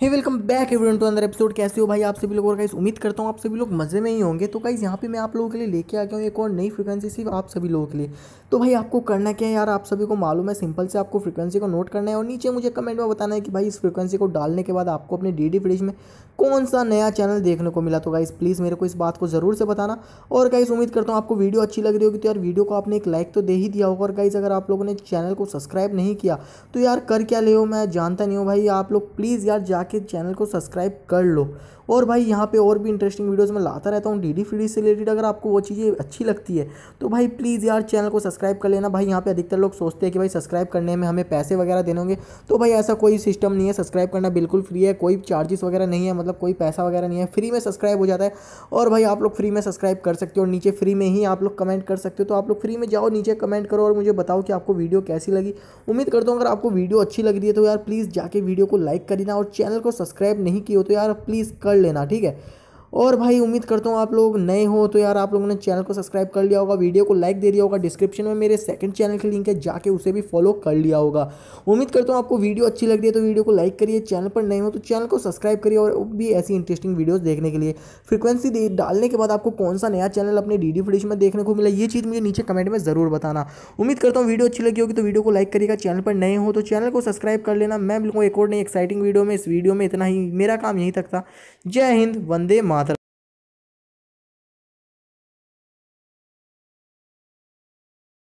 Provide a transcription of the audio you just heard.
Hey welcome back everyone to अंदर episode. कैसे हो भाई आप सभी लोग? और गाइस उम्मीद करता हूँ आप सभी लोग मज़े में ही होंगे। तो गाइस यहाँ पे मैं आप लोगों के लिए लेके आ गया हूँ एक और नई फ्रीक्वेंसी सिर्फ आप सभी लोगों के लिए। तो भाई आपको करना क्या है यार, आप सभी को मालूम है, सिंपल से आपको फ्रीक्वेंसी को नोट करना है और नीचे मुझे कमेंट में बताना है कि भाई इस फ्रीक्वेंसी को डालने के बाद आपको अपने डीडी फ्रिज में कौन सा नया चैनल देखने को मिला। तो गाइस प्लीज़ मेरे को इस बात को ज़रूर से बताना। और गाइस उम्मीद करता हूँ आपको वीडियो अच्छी लग रही होगी, तो यार वीडियो को आपने एक लाइक तो दे ही दिया होगा। और गाइस अगर आप लोगों ने चैनल को सब्सक्राइब नहीं किया तो यार कर क्या ले हो, मैं जानता नहीं हूँ भाई। आप लोग प्लीज़ यार जाके चैनल को सब्सक्राइब कर लो। और भाई यहाँ पे और भी इंटरेस्टिंग वीडियोस मैं लाता रहता हूँ डीडी फ्री से रिलेटेड। अगर आपको वो चीज़ें अच्छी लगती है तो भाई प्लीज़ यार चैनल को सब्सक्राइब कर लेना। भाई यहाँ पे अधिकतर लोग सोचते हैं कि भाई सब्सक्राइब करने में हमें पैसे वगैरह देने होंगे, तो भाई ऐसा कोई सिस्टम नहीं है। सब्सक्राइब करना बिल्कुल फ्री है, कोई चार्जेस वगैरह नहीं है, मतलब कोई पैसा वगैरह नहीं है, फ्री में सब्सक्राइब हो जाता है। और भाई आप लोग फ्री में सब्सक्राइब कर सकते हो और नीचे फ्री में ही आप लोग कमेंट कर सकते हो। तो आप लोग फ्री में जाओ, नीचे कमेंट करो और मुझे बताओ कि आपको वीडियो कैसी लगी। उम्मीद करता हूँ अगर आपको वीडियो अच्छी लग रही है तो यार प्लीज़ जाके वीडियो को लाइक कर देना, और चैनल को सब्सक्राइब नहीं किया हो तो यार प्लीज़ कर लेना, ठीक है। और भाई उम्मीद करता हूँ आप लोग नए हो तो यार आप लोगों ने चैनल को सब्सक्राइब कर लिया होगा, वीडियो को लाइक दे दिया होगा। डिस्क्रिप्शन में मेरे सेकंड चैनल की लिंक है, जाके उसे भी फॉलो कर लिया होगा। उम्मीद करता हूँ आपको वीडियो अच्छी लग रही है तो वीडियो को लाइक करिए, चैनल पर नए हो तो चैनल को सब्सक्राइब करिए। और भी ऐसी इंटरेस्टिंग वीडियोस देखने के लिए फ्रीक्वेंसी डालने के बाद आपको कौन सा नया चैनल अपने डीडी फ्रिज में देखने को मिला, ये चीज़ मुझे नीचे कमेंट में ज़रूर बताना। उम्मीद करता हूँ वीडियो अच्छी लगी होगी तो वीडियो को लाइक करिएगा, चैनल पर नए हो तो चैनल को सब्सक्राइब कर लेना। मैं मिलूंगा एक और नई एक्साइटिंग वीडियो में। इस वीडियो में इतना ही, मेरा काम यहीं तक था। जय हिंद, वंदे मातरम।